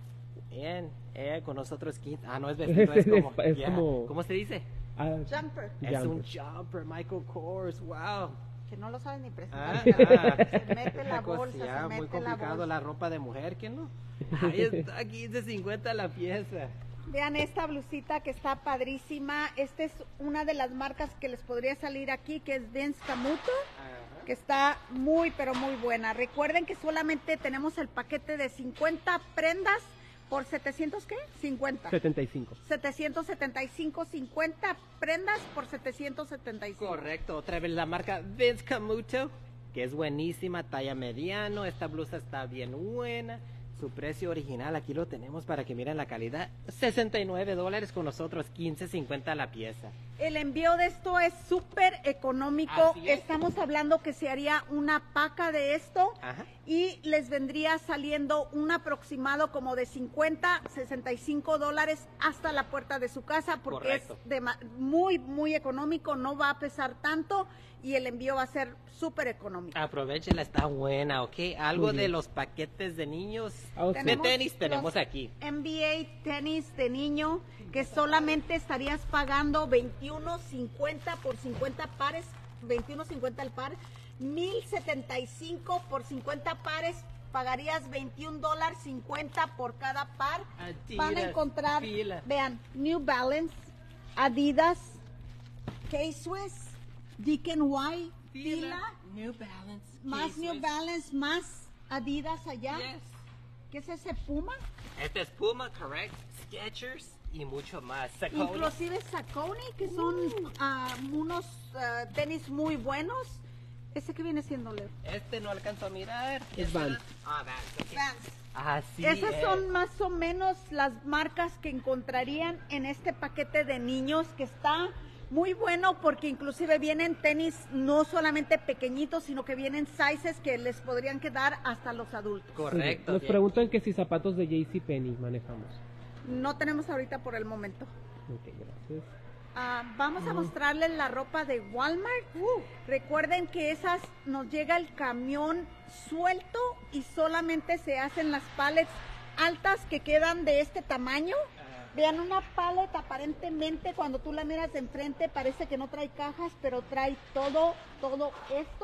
Bien, eh, con nosotros quince. Ah, no es vestido, es como, Es yeah. como- ¿Cómo se dice? Ah, Jumper, Es un Jumper. jumper, Michael Kors. Wow. que no lo saben ni Ah, presentar. ah. Se mete la Una cosa, bolsa, ya, se muy mete la complicado bolsa. la ropa de mujer, ¿que no? Ahí está, quince cincuenta la pieza. Vean esta blusita que está padrísima. Esta es una de las marcas que les podría salir aquí, que es Vince Camuto, que está muy, pero muy buena. Recuerden que solamente tenemos el paquete de cincuenta prendas por setecientos, ¿qué? cincuenta. setenta y cinco. setecientos setenta y cinco, cincuenta prendas por setecientos setenta y cinco. Correcto, otra vez la marca Vince Camuto, que es buenísima, talla mediano. Esta blusa está bien buena. Su precio original, aquí lo tenemos para que miren la calidad, sesenta y nueve dólares con nosotros, quince cincuenta la pieza. El envío de esto es súper económico. Así es. Estamos hablando que se haría una paca de esto Ajá. y les vendría saliendo un aproximado como de cincuenta, sesenta y cinco dólares hasta la puerta de su casa, porque Correcto. es de ma- muy, muy económico, no va a pesar tanto y el envío va a ser súper económico. Aprovechenla, está buena, ¿ok? Algo Muy de bien. los paquetes de niños, Ah, sí. de Tenemos tenis tenemos los aquí. N B A tenis de niño que solamente estarías pagando veintiuno cincuenta por cincuenta pares, veintiuno cincuenta el par, mil setenta y cinco por cincuenta pares, pagarías veintiún dólares cincuenta por cada par. Van a Adidas, encontrar, Fila. vean, New Balance, Adidas, K-Swiss, Deacon White, Fila, New Balance, más New K-Swiss. Balance, más Adidas allá. Yes. ¿Qué es ese Puma? Este es Puma, correct, Skechers y mucho más. Saucony. Inclusive Saucony, que son ah, unos ah, tenis muy buenos. ¿Ese que viene siendo, Leo? Este no alcanzo a mirar. ¿Qué Es Vans. será? Ah, Vans, ok. Vans. Así Esas es. son más o menos las marcas que encontrarían en este paquete de niños, que está muy bueno porque inclusive vienen tenis no solamente pequeñitos, sino que vienen sizes que les podrían quedar hasta los adultos. Correcto. Nos bien. preguntan que si zapatos de JCPenney manejamos. No tenemos ahorita por el momento. Ok, gracias. Ah, vamos a mostrarles la ropa de Walmart. Uh, recuerden que esas nos llega el camión suelto y solamente se hacen las pallets altas que quedan de este tamaño. Vean, una pallet aparentemente cuando tú la miras de enfrente parece que no trae cajas, pero trae todo, todo esto.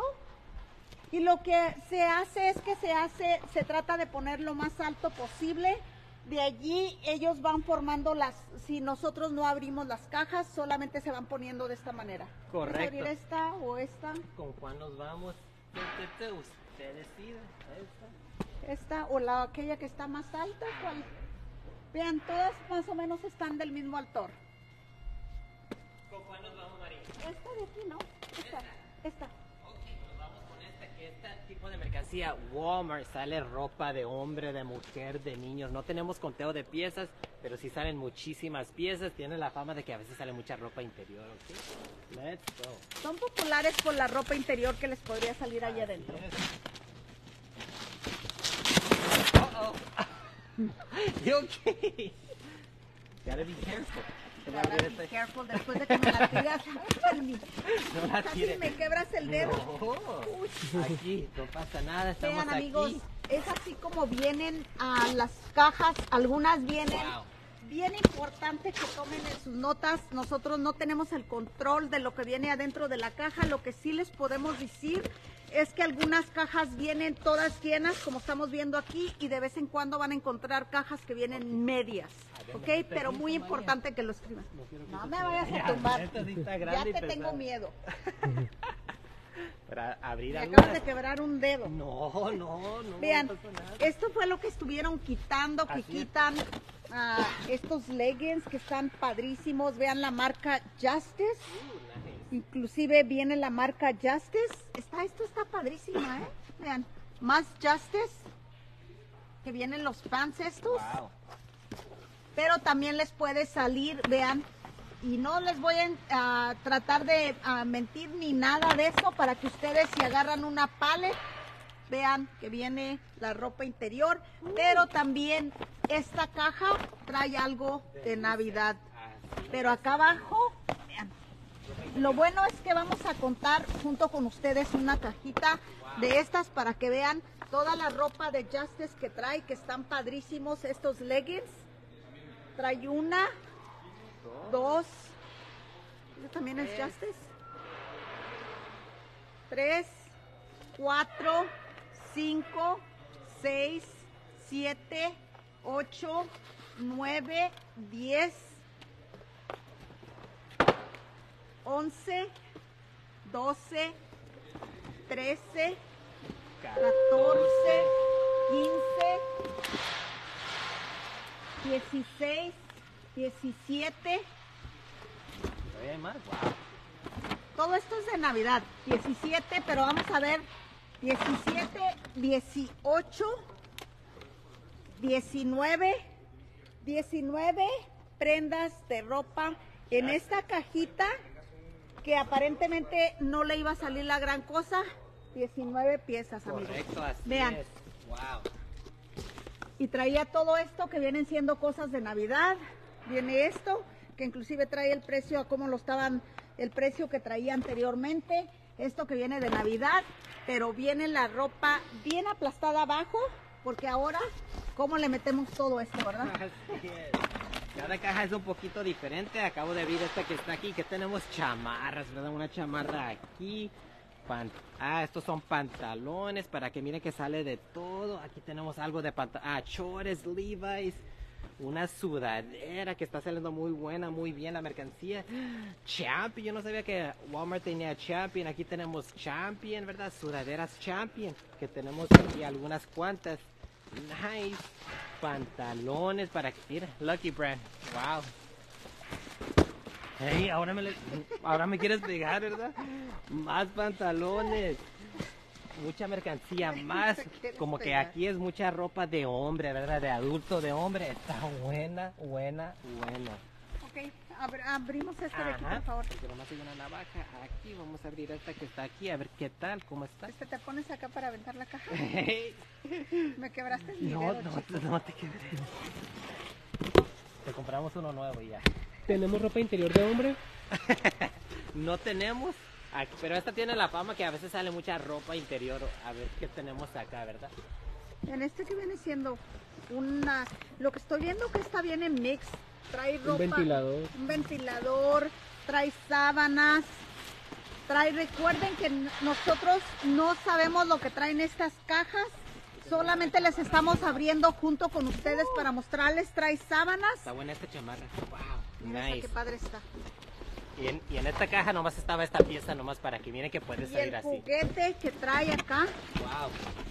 Y lo que se hace es que se hace, se trata de poner lo más alto posible. De allí ellos van formando las, si nosotros no abrimos las cajas, solamente se van poniendo de esta manera. ¿Quieres Correcto. abrir esta o esta? ¿Con cuál nos vamos? Tu, tu, tu, Usted decide. Esta. Esta o la aquella que está más alta. ¿Cuál? Vean, todas más o menos están del mismo altor. ¿Con cuál nos vamos, María? Esta de aquí, ¿no? Esta, esta. Ok, nos vamos con esta, que este tipo de mercancía, Walmart, sale ropa de hombre, de mujer, de niños. No tenemos conteo de piezas, pero sí salen muchísimas piezas. Tiene la fama de que a veces sale mucha ropa interior, ¿ok? Let's go. Son populares por la ropa interior que les podría salir allá adentro. Uh-oh. You okay? Gotta be careful. Se va a abrir Be este- careful después de que me la tiras. Ay, No la casi tire. me quebras el dedo. No. Aquí, no pasa nada, estamos Vean, aquí. amigos, es así como vienen a las cajas. Algunas vienen. Wow. Bien importante que tomen en sus notas. Nosotros no tenemos el control de lo que viene adentro de la caja. Lo que sí les podemos decir es que algunas cajas vienen todas llenas, como estamos viendo aquí, y de vez en cuando van a encontrar cajas que vienen medias, ¿ok? Pero muy importante que lo escriban. No me vayas a tumbar, Esta sí está ya grande y te tengo pesada. miedo. Para abrir Me algunas. acabas de quebrar un dedo. No, no, no. Vean, no pasó nada. esto fue lo que estuvieron quitando, que Así es. quitan ah, estos leggings que están padrísimos. Vean la marca Justice. Uh, nice. Inclusive viene la marca Justice. Está, esto está padrísima, ¿eh? Vean, más Justice. Que vienen los pants estos. Wow. Pero también les puede salir, vean. Y no les voy a uh, tratar de uh, mentir ni nada de eso para que ustedes si agarran una pallet, vean que viene la ropa interior. Pero también esta caja trae algo de Navidad. Pero acá abajo, vean. Lo bueno es que vamos a contar junto con ustedes una cajita de estas para que vean toda la ropa de Justice que trae, que están padrísimos estos leggings. Trae una, dos, ¿eso también es Justice? Tres, cuatro, cinco, seis, siete, ocho, nueve, diez, once, doce, trece, catorce, quince, dieciséis, diecisiete. ¿Todavía hay más? Wow. Todo esto es de Navidad. diecisiete, pero vamos a ver. diecisiete, dieciocho, diecinueve, diecinueve prendas de ropa en esta cajita que aparentemente no le iba a salir la gran cosa. diecinueve piezas, amigos. Correcto, así Vean. es. Wow. Y traía todo esto que vienen siendo cosas de Navidad. Viene esto, que inclusive trae el precio a cómo lo estaban, el precio que traía anteriormente. Esto que viene de Navidad, pero viene la ropa bien aplastada abajo, porque ahora, ¿cómo le metemos todo esto, verdad? Así es. Cada caja es un poquito diferente. Acabo de ver esta que está aquí, que tenemos chamarras, ¿verdad? Una chamarra aquí. Pan- ah, estos son pantalones para que miren que sale de todo. Aquí tenemos algo de pantalones. Ah, chores, Levi's. Una sudadera que está saliendo muy buena, muy bien la mercancía. Champion, yo no sabía que Walmart tenía Champion. Aquí tenemos Champion, ¿verdad? Sudaderas Champion, que tenemos aquí algunas cuantas. Nice. Pantalones para que, mira, Lucky Brand. Wow. Hey, ahora me, le- ahora me quieres pegar, ¿verdad? Más pantalones. Mucha mercancía, más. quieres Como que pegar. aquí es mucha ropa de hombre, ¿verdad? De adulto, de hombre. Está buena, buena, buena. Ok, abr- abrimos esta de aquí, Ajá. por favor. Pero más hay una navaja aquí. Vamos a abrir esta que está aquí. A ver qué tal, cómo está. Este te pones acá para aventar la caja. Hey. Me quebraste mi No, dedo, no, chico. no te quebré. Te compramos uno nuevo y ya. ¿Tenemos ropa interior de hombre? No tenemos, aquí, pero esta tiene la fama que a veces sale mucha ropa interior. A ver qué tenemos acá, ¿verdad? En este que viene siendo una, lo que estoy viendo que está bien en mix, trae ropa, Un ventilador. un ventilador, trae sábanas, trae, recuerden que n- nosotros no sabemos lo que traen estas cajas, solamente les estamos abriendo junto con ustedes para mostrarles, trae sábanas, Está buena esta chamarra. Wow, mira esa nice. qué padre está, Y en, y en esta caja nomás estaba esta pieza nomás para que miren que puede y salir el así. juguete que trae acá, Wow.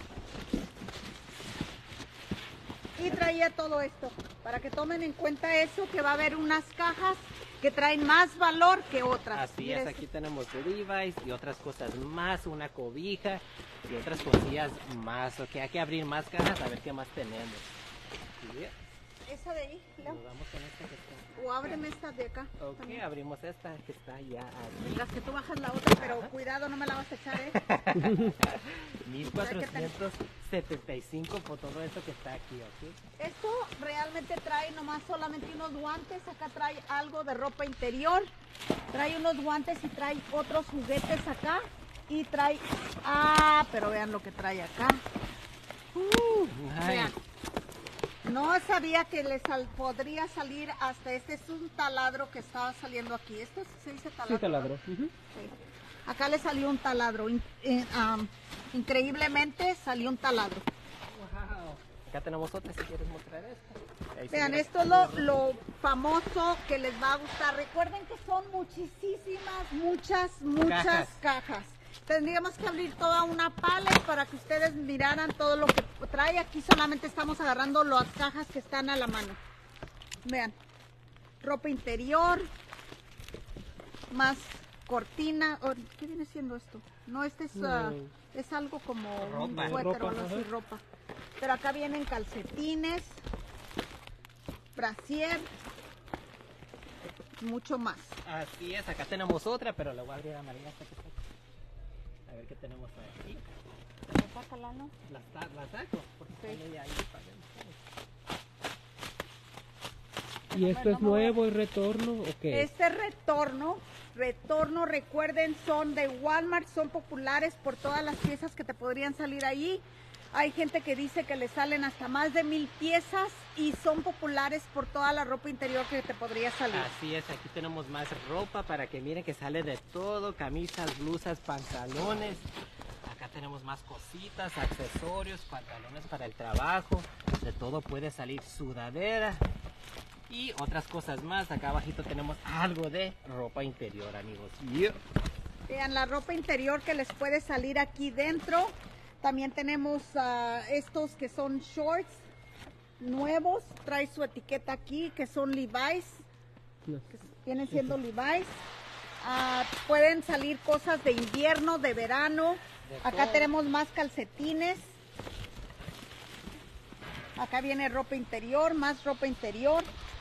y traía todo esto, para que tomen en cuenta eso, que va a haber unas cajas que traen más valor que otras. Así Mire es, esto. aquí tenemos Levi's y otras cosas más, una cobija y otras cosillas más. Ok, hay que abrir más cajas a ver qué más tenemos. Yeah. Esa de ahí, Leo. Nos vamos con esta que está. O ábreme esta de acá. Ok, también. abrimos esta que está ya aquí. Las que tú bajas la otra, pero cuidado, no me la vas a echar, ¿eh? mil cuatrocientos setenta y cinco por todo esto que está aquí, ¿ok? Esto realmente trae nomás solamente unos guantes. Acá trae algo de ropa interior. Trae unos guantes y trae otros juguetes acá. Y trae... Ah, pero vean lo que trae acá. Uh, Nice. vean. No sabía que les sal- podría salir hasta este. Es un taladro que estaba saliendo aquí. Esto se dice taladro. Sí, taladro. Ujú. Sí. Acá le salió un taladro. In- eh, um, increíblemente salió un taladro. Wow. Acá tenemos otra si quieres mostrar esta. Ahí se Vean, mira esto es lo, lo famoso que les va a gustar. Recuerden que son muchísimas, muchas, muchas Cajas. cajas. Tendríamos que abrir toda una pallet para que ustedes miraran todo lo que trae. Aquí solamente estamos agarrando las cajas que están a la mano. Vean, ropa interior, más cortina. Oh, ¿qué viene siendo esto? No, este es, No. ah, es algo como un Ropa. suéter o Ropa, algo así, ajá. ropa. Pero acá vienen calcetines, brasier, mucho más. Así es, acá tenemos otra, pero la voy a abrir a María hasta que saque. A ver qué tenemos aquí. Sácala, ¿no? La, sa- la saco, porque Sí. sale de ahí para adentro. ¿Y esto es nuevo y retorno o qué? Este retorno, retorno, recuerden, son de Walmart, son populares por todas las piezas que te podrían salir ahí. Hay gente que dice que le salen hasta más de mil piezas y son populares por toda la ropa interior que te podría salir. Así es, aquí tenemos más ropa para que miren que sale de todo, camisas, blusas, pantalones. Acá tenemos más cositas, accesorios, pantalones para el trabajo, de todo puede salir, sudadera y otras cosas más. Acá abajito tenemos algo de ropa interior, amigos. Yeah. Vean la ropa interior que les puede salir aquí dentro. También tenemos ah, estos que son shorts nuevos, trae su etiqueta aquí, que son Levi's. No. Que vienen siendo Levi's. Ah, pueden salir cosas de invierno, de verano. De Acá todo. tenemos más calcetines. Acá viene ropa interior, más ropa interior.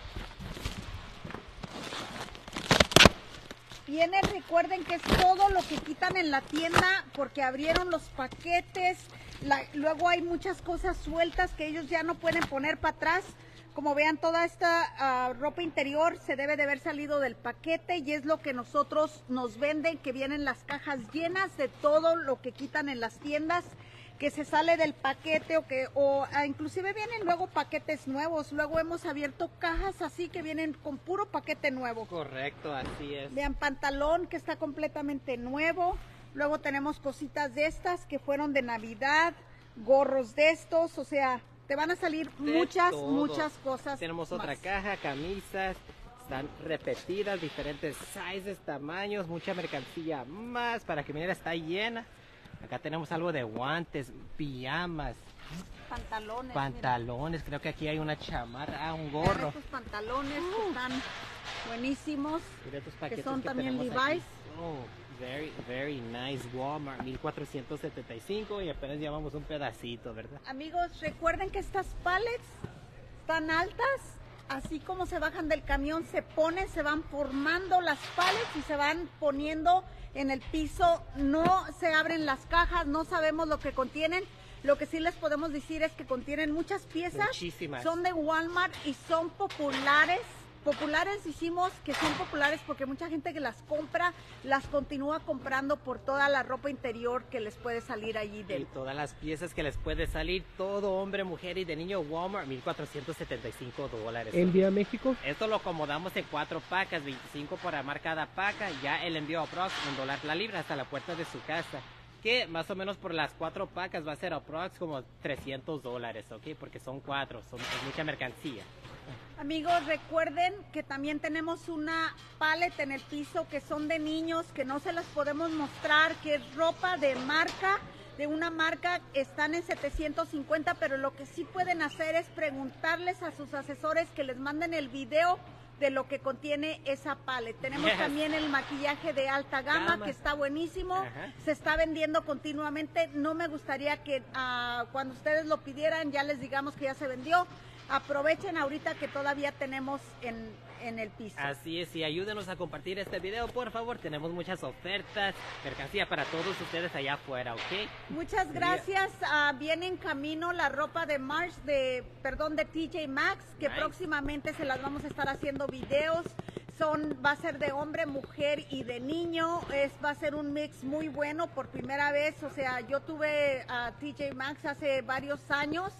Viene, recuerden que es todo lo que quitan en la tienda porque abrieron los paquetes. La- luego hay muchas cosas sueltas que ellos ya no pueden poner para atrás. Como vean, toda esta ah, ropa interior se debe de haber salido del paquete y es lo que nosotros nos venden, que vienen las cajas llenas de todo lo que quitan en las tiendas, que se sale del paquete o que o ah, inclusive vienen luego paquetes nuevos. Luego hemos abierto cajas así que vienen con puro paquete nuevo. Correcto, así es. Vean, pantalón que está completamente nuevo. Luego tenemos cositas de estas que fueron de Navidad, gorros de estos, o sea, te van a salir De muchas, todo. muchas cosas. Tenemos otra más. caja, camisas, están repetidas, diferentes sizes, tamaños, mucha mercancía más para que miren, está llena. Acá tenemos algo de guantes, pijamas, Pantalones. pantalones, creo que aquí hay una chamarra, ah, un miren. Vean gorro. estos pantalones que están buenísimos. Mira estos paquetes son que también tenemos aquí. Levi's. Oh, very, very nice Walmart, mil cuatrocientos setenta y cinco y apenas llevamos un pedacito, ¿verdad? Amigos, recuerden que estas pallets están altas, así como se bajan del camión, se ponen, se van formando las pallets y se van poniendo en el piso. No se abren las cajas, no sabemos lo que contienen. Lo que sí les podemos decir es que contienen muchas piezas. Muchísimas. Son de Walmart y son populares. Populares decimos que son populares porque mucha gente que las compra, las continúa comprando por toda la ropa interior que les puede salir allí Y del. todas las piezas que les puede salir, todo hombre, mujer y de niño, Walmart, mil cuatrocientos setenta y cinco dólares. ¿Envía a México? Esto lo acomodamos en cuatro pacas, veinticinco por amar cada paca, ya el envío aprox un dólar la libra hasta la puerta de su casa. Que más o menos por las cuatro pacas va a ser aprox como trescientos dólares, ¿ok? Porque son cuatro, son es mucha mercancía. Amigos, recuerden que también tenemos una paleta en el piso que son de niños, que no se las podemos mostrar, que es ropa de marca, de una marca, están en setecientos cincuenta, pero lo que sí pueden hacer es preguntarles a sus asesores que les manden el video de lo que contiene esa paleta. Tenemos Yes. también el maquillaje de alta gama, Gama. que está buenísimo, Ajá. se está vendiendo continuamente. No me gustaría que ah, cuando ustedes lo pidieran ya les digamos que ya se vendió. Aprovechen ahorita que todavía tenemos en, en el piso. Así es, y ayúdenos a compartir este video, por favor. Tenemos muchas ofertas, mercancía para todos ustedes allá afuera, ¿ok? Muchas gracias. Ah, viene en camino la ropa de March, de, perdón, de T J Maxx, que Nice. próximamente se las vamos a estar haciendo videos. Son, va a ser de hombre, mujer y de niño. Es, va a ser un mix muy bueno por primera vez. O sea, yo tuve a T J Maxx hace varios años.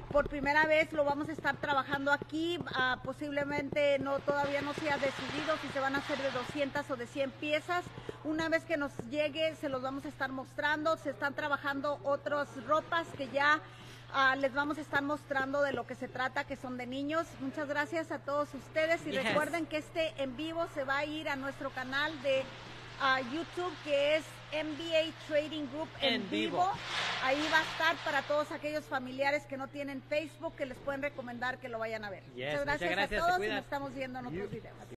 por primera vez lo vamos a estar trabajando aquí, uh, posiblemente no todavía no se ha decidido si se van a hacer de doscientas o de cien piezas. Una vez que nos llegue se los vamos a estar mostrando. Se están trabajando otras ropas que ya uh, les vamos a estar mostrando de lo que se trata, que son de niños. Muchas gracias a todos ustedes y Yes. recuerden que este en vivo se va a ir a nuestro canal de uh, YouTube, que es M B A Trading Group en, En vivo. vivo. Ahí va a estar para todos aquellos familiares que no tienen Facebook, que les pueden recomendar que lo vayan a ver. Yes, muchas gracias, muchas gracias, a se todos y cuidan. nos estamos viendo en otros You- videos.